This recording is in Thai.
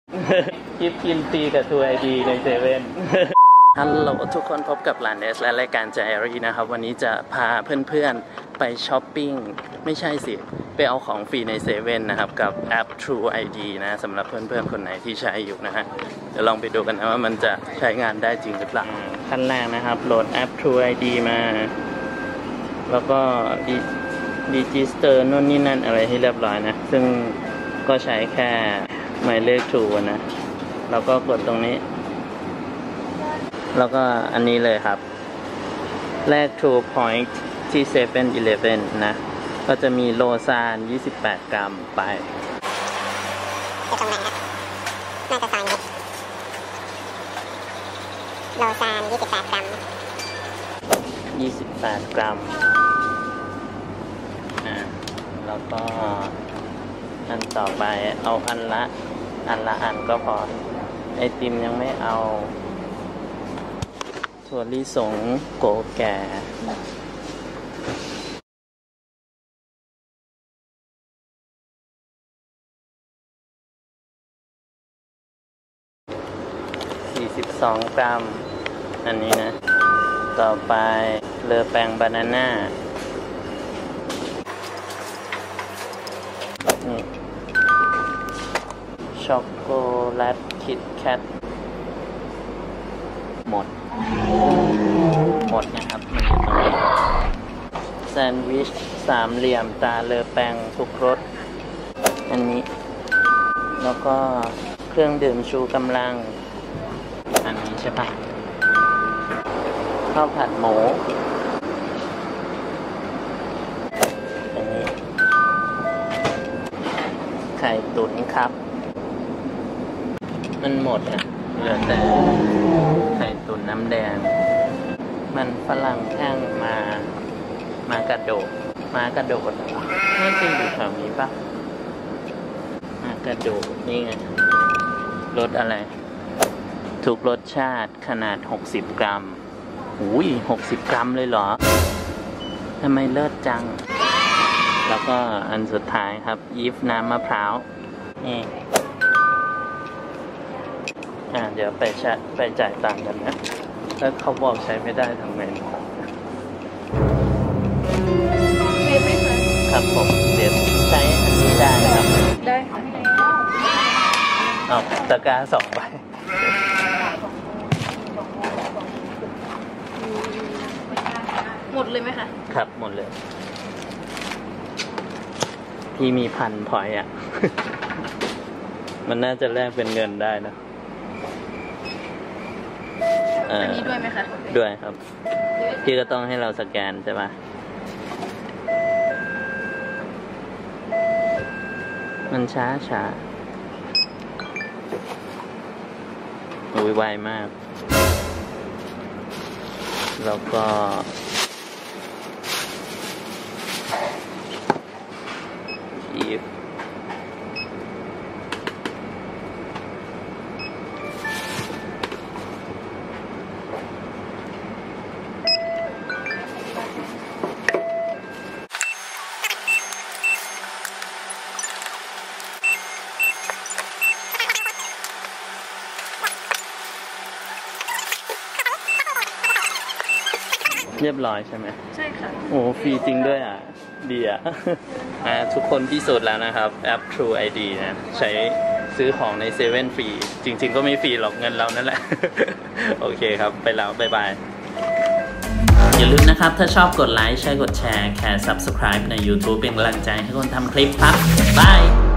คลิปกินฟรีกับทัวร์ไอดีในเซเว่นฮัลโหลทุกคนพบกับหลานเอสและรายการใจอารีนะครับวันนี้จะพาเพื่อนๆไปช้อปปิ้งไม่ใช่สิไปเอาของฟรีในเซเว่นนะครับกับแอป True ID นะสำหรับเพื่อนๆคนไหนที่ใช้อยู่นะฮะเดี๋ยวลองไปดูกันนะว่ามันจะใช้งานได้จริงหรือเปล่าขั้นแรกนะครับโหลดแอป True ID มาแล้วก็register นู่นนี่นั่นอะไรให้เรียบร้อยนะซึ่งก็ใช้แค่หมายเลข True นะแล้วก็กดตรงนี้แล้วก็อันนี้เลยครับแลก True Point ที่ 7-Eleven นะก็จะมีโลซาน28 กรัมไปอยู่ตรงไหนนะน่าจะซอยนี้โลซาน28 กรัม 28 กรัมแล้วก็อันต่อไปเอาอันละอันก็พอไอติมยังไม่เอาถั่วลิสงโกแก่42 กรัมอันนี้นะต่อไปเลอแปงบานาน่าช็อกโกแลตคิตแคทหมดนะครับมันอยู่ตรงนี้แซนด์วิชสามเหลี่ยมตาเลอแปงทุกรสอันนี้แล้วก็เครื่องดื่มชูกำลังอันนี้ใช่ปะข้าวผัดหมูอันนี้ไข่ตุ๋นครับมันหมดนะเหลือแต่ไข่ตุ๋นน้ำแดงมันฝรั่งแท่งมากระโดดน่าจะอยู่แถวนี้ปะมากระโดดนี่ไงรสอะไรทุกรสชาติขนาด60 กรัมอุ้ย60 กรัมเลยเหรอทำไมเลิศจังแล้วก็อันสุดท้ายครับยีฟน้ำมะพร้าวนี่เดี๋ยวไปจ่ายตังค์กันนะถ้าเขาบอกใช้ไม่ได้ทำไงครับผมเดี๋ยวใช้อันนี้ได้นะครับได้ค่ะเอาตะกร้า2 ใบหมดเลยไหมคะครับหมดเลยพี่มี1,000 พอยต์มันน่าจะแลกเป็นเงินได้นะอันนี้ด้วยไหมคะด้วยครับพี่ก็ต้องให้เราสแกนใช่ปะมันช้าไวมากแล้วก็อีฟเรียบร้อยใช่ไหมใช่ค่ะโอ้ฟรีจริงด้วยดีทุกคนพิสูจน์แล้วนะครับแอป True ID นะใช้ซื้อของในเซเว่นฟรีจริงๆก็ไม่ฟรีหรอกเงินเรานั่นแหละ โอเคครับไปแล้วบ๊ายบายอย่าลืมนะครับถ้าชอบกดไลค์ใช่กดแชร์แค่ Subscribe ใน YouTube เป็นกำลังใจให้คนทำคลิปครับบาย